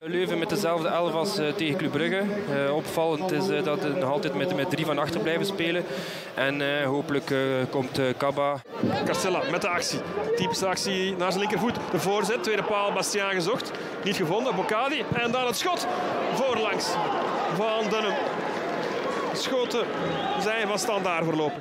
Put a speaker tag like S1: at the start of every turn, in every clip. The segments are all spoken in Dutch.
S1: Leuven met dezelfde elf als tegen Club Brugge. Opvallend is dat we nog altijd met 3 van achter blijven spelen. En hopelijk komt Kaba.
S2: Carcella met de actie. Typische actie naar zijn linkervoet. De voorzet, tweede paal, Bastiaan gezocht. Niet gevonden, Bocadi. En dan het schot voorlangs van Dunham. Schoten zijn van Standaard voorlopig.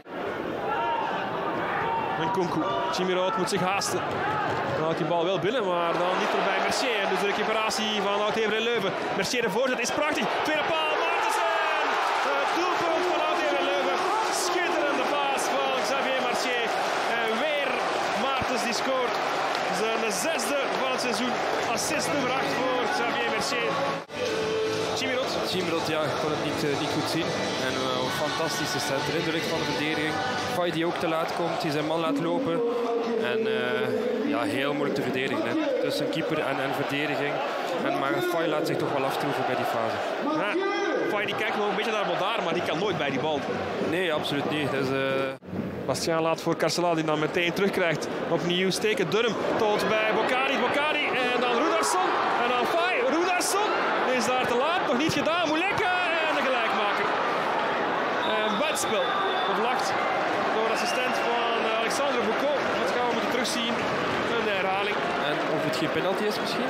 S2: En Kunku. Chimiroot moet zich haasten. Dan houdt die bal wel binnen, maar dan niet voorbij Mercier. En dus de recuperatie van Oud-Hever Leuven. Mercier de voorzet is prachtig. Tweede paal, Maartensen! Het doelpunt van Oud-Hever Leuven. Schitterende paas van Xavier Mercier. En weer Maartens die scoort. Zijn 6e van het seizoen. Assist nummer 8 voor Xavier Mercier.
S1: Chimiroot, ja, ik kon het niet goed zien. En een fantastische center in de rug van de verdediging. Fay die ook te laat komt, die zijn man laat lopen. En ja, heel moeilijk te verdedigen. Hè. Tussen keeper en verdediging. Maar Fay laat zich toch wel aftroeven bij die fase.
S2: Ja, Fay die kijkt nog een beetje naar Bodaar, maar die kan nooit bij die bal.
S1: Nee, absoluut niet. Dus,
S2: Bastiaan laat voor Carcella, die dan meteen terugkrijgt. Opnieuw steken Dunham tot bij Bocadi en dan Rudarsson. En dan Fay, Rudarsson is daar te laat, nog niet gedaan. Muleka en de gelijkmaker. En buitenspel, gevlacht door assistent van Alexandre Boucaud. Dat gaan we moeten terugzien. Een herhaling.
S1: En of het geen penalty is misschien?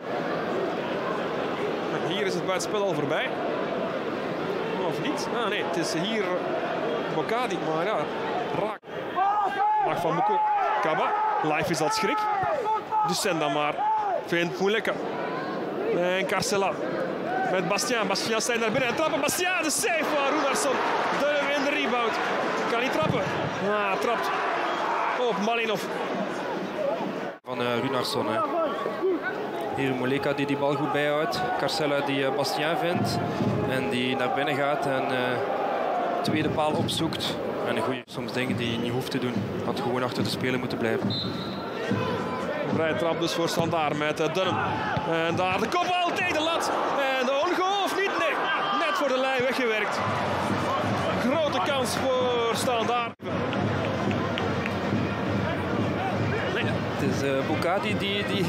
S2: En hier is het buitenspel al voorbij. Of niet? Ah nee, het is hier Bocadi, maar ja, raak. Mag van Boucaud. Kaba, live is dat schrik. Dus zend dan maar. Vindt Muleka. En Carcella. Met Bastiaan. Bastiaan staat naar binnen en trappen. Bastiaan, de save van Rudarsson. Dunham in de rebound. Kan niet trappen. Ah, trapt op Malinov.
S1: Van Rudarsson. Hier Muleka die bal goed bijhoudt. Carcella die Bastiaan vindt. En die naar binnen gaat en tweede paal opzoekt. En een goeie, soms dingen die je niet hoeft te doen. Had gewoon achter de speler moeten blijven.
S2: Een vrije trap dus voor Standaard met Dunham. En daar de kopbal tegen de lat. En de ongoal of niet? Nee, net voor de lijn weggewerkt. Grote kans voor Standaard.
S1: Nee. Het is Bocadi die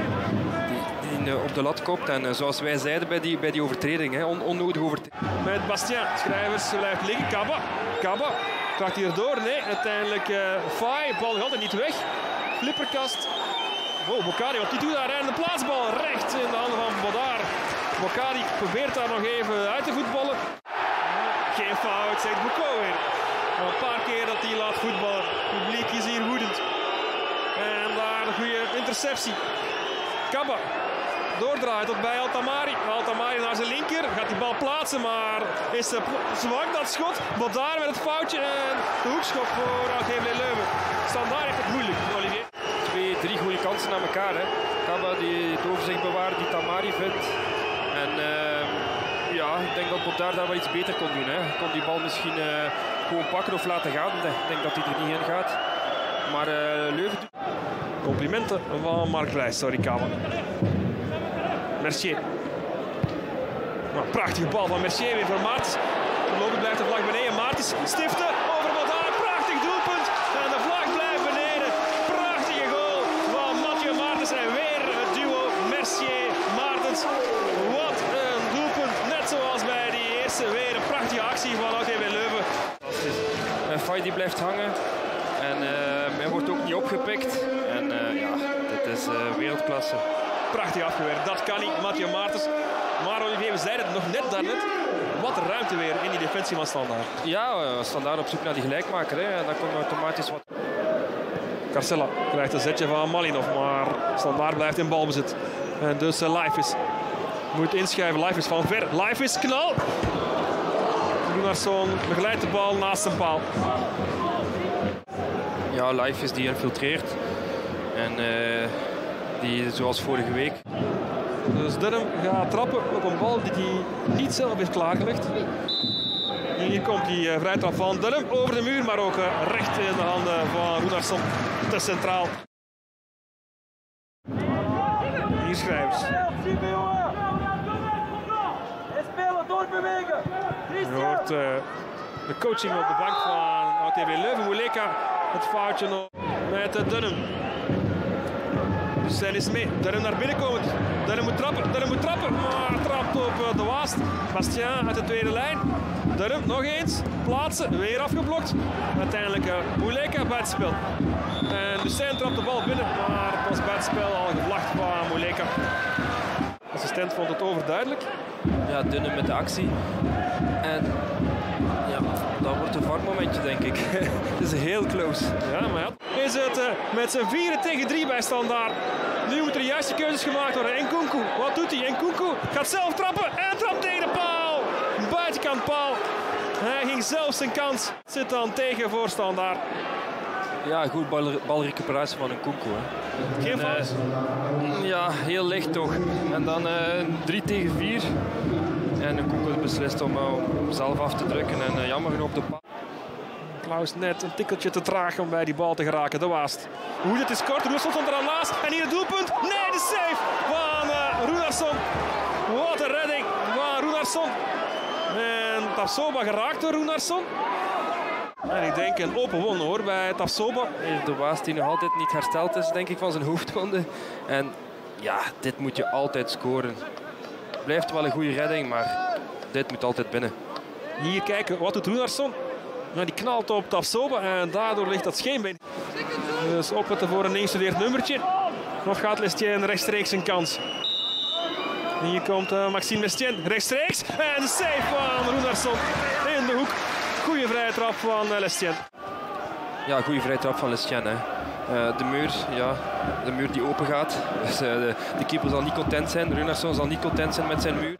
S1: op de lat kopt. En zoals wij zeiden bij die overtreding, hè, onnodige overtreding.
S2: Met Bastiaan. Schrijvers blijft liggen. Kaba. Krijgt hij erdoor? Nee, uiteindelijk Fay. Bal nog altijd niet weg. Flipperkast. Oh, Bocadi, wat doet daar? En de plaatsbal recht in de handen van Bodaar. Bocadi probeert daar nog even uit te voetballen. Geen fout, zegt Boucaud weer. Een paar keer dat hij laat voetballen. Het publiek is hier woedend. En daar een goede interceptie. Kaba doordraait tot bij Altamari. Altamari naar zijn linker. Gaat die bal plaatsen, maar is zwak dat schot. Bodaar met het foutje en de hoekschop voor Oud-Hever Leuven. Standaard heeft het moeilijk, Olivier.
S1: 2-3 goede kansen naar elkaar. Hè. Kaba die het overzicht bewaart, die Tamari vindt. En ja, ik denk dat Bodaar daar wel iets beter kon doen. Hè. Kon die bal misschien gewoon pakken of laten gaan. Ik denk dat hij er niet in gaat. Maar Leuven...
S2: Complimenten van Mark Brijs, sorry Kaba. Mercier. Nou, prachtige bal van Mercier weer voor Maartens. Voorlopig blijft de vlag beneden. Maartens stiften over Bodaar. Prachtig doelpunt. En de vlag blijft beneden. Prachtige goal van Mathieu Maartens. En weer het duo Mercier-Maartens. Wat een doelpunt. Net zoals bij die eerste. Weer een prachtige actie van Oud-Hever Leuven.
S1: Fay die blijft hangen. En hij wordt ook niet opgepikt. En ja, dit is wereldklasse.
S2: Prachtig afgewerkt, dat kan niet, Mathieu Maartens. Maar Olivier, we zeiden het nog net daarnet. Wat ruimte weer in die defensie van Standaard.
S1: Ja, Standaard op zoek naar die gelijkmaker. Hè. En dan komt automatisch wat.
S2: Carcella krijgt een zetje van Malinov, maar Standaard blijft in balbezit. En dus Life moet inschrijven. Life is van ver. Life is knal. Rudarsson begeleidt de bal naast zijn paal.
S1: Ja, Life is die infiltreert. En die zoals vorige week.
S2: Dus Dunham gaat trappen op een bal die hij niet zelf heeft klaargelegd. Hier komt die vrijtrap van Dunham over de muur, maar ook recht in de handen van Rudarsson te centraal. Hier Schrijvers. Je hoort de coaching op de bank van Oud-Hever Leuven. Muleka het foutje nog met Dunham. Lucien is mee. Durm naar binnen komen. Durm moet trappen. Maar trapt op de Waast. Bastien uit de tweede lijn. Durm nog eens. Plaatsen. Weer afgeblokt. Uiteindelijk Muleka buitenspel. En Lucien trapt de bal binnen. Maar het was buitenspel al gevlacht van Muleka. De assistent vond het overduidelijk.
S1: Ja, Dunne met de actie. En ja, dat wordt een varmomentje, denk ik. Het is heel close.
S2: Ja, maar ja. Is het met z'n 4 tegen 3 bij Standaard. Nu moeten er juiste keuzes gemaakt worden. Nkunku, wat doet hij? Nkunku gaat zelf trappen en trapt tegen de paal. Buitenkant paal. Hij ging zelf zijn kans. Zit dan tegen voor Standaard.
S1: Ja, goed balrecuperatie van Nkunku.
S2: Geen fout?
S1: Ja, heel licht toch. En dan 3 tegen 4. En Nkunku beslist om zelf af te drukken. En jammer genoeg op de paal.
S2: Klaus net een tikkeltje te traag om bij die bal te geraken. De Waast. Hoe dit is kort. Roenarsson stond er al naast. En hier het doelpunt. Nee, de save van Runarsson. Wat een redding van Runarsson. En Tapsoba geraakt door Runarsson. En ik denk een open won hoor bij Tapsoba.
S1: De Waast die nog altijd niet hersteld is, denk ik, van zijn hoofdwonde. En ja, dit moet je altijd scoren. Blijft wel een goede redding, maar dit moet altijd binnen.
S2: Hier kijken, wat doet Runarsson? Ja, die knalt op Tapsoba en daardoor ligt dat scheenbeen. Dus opletten voor een ingestudeerd nummertje. Of gaat Lestienne rechtstreeks een kans? Hier komt Maxime Lestienne rechtstreeks. En de save van Runarsson in de hoek. Goeie vrije trap van Lestienne.
S1: Ja, goede vrije trap van Lestienne. De muur die open gaat. Dus, de keeper zal niet content zijn. Runarsson zal niet content zijn met zijn muur.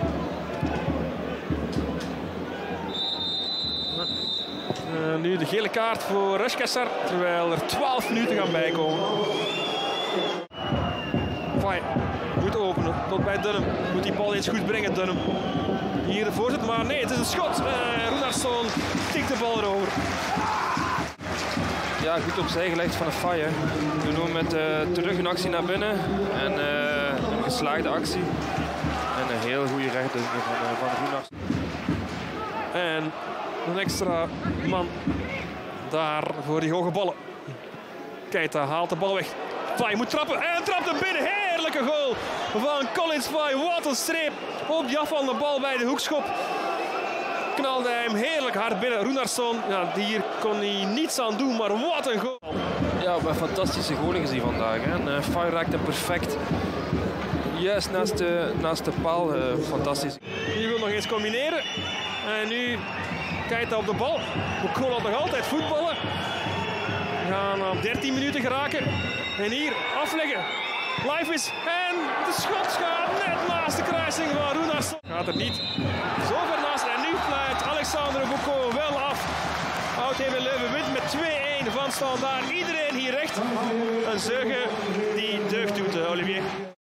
S2: Nu de gele kaart voor Reshkesar, terwijl er 12 minuten gaan bijkomen. Fai moet openen tot bij Dunham. Moet die bal eens goed brengen, Dunham. Hier de voorzet, maar nee, het is een schot. Runarsson tikt de bal erover.
S1: Ja, goed opzij gelegd van de Fai. We doen met terug een actie naar binnen. En een geslaagde actie. En een heel goede rechter van Runarsson.
S2: En een extra man daar voor die hoge ballen. Keita haalt de bal weg. Fai moet trappen en trapt hem binnen. Heerlijke goal van Collins Fai. Wat een streep op die afvallende bal bij de hoekschop. Knalde hij hem heerlijk hard binnen. Runarsson, ja, hier kon hij niets aan doen, maar wat een goal.
S1: Ja, we hebben fantastische goalen gezien vandaag. Hè. Fai raakt hem perfect. Juist naast de paal. Fantastisch.
S2: Die wil nog eens combineren. En nu Keita op de bal. We kon nog altijd voetballen. We gaan op 13 minuten geraken. En hier afleggen. Live is. En de schot gaat net naast de kruising van Runarsson. Gaat er niet zo ver naast. En nu fluit Alexandre Boucaud wel af. Oud-Hever Leuven wint met 2-1 van Standaard. Iedereen hier recht. Een zeugen die deugd doet, Olivier.